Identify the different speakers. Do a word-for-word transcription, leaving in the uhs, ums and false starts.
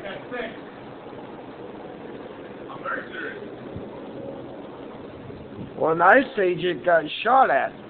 Speaker 1: That's sick. I'm very serious.
Speaker 2: Well, an ice agent got shot at.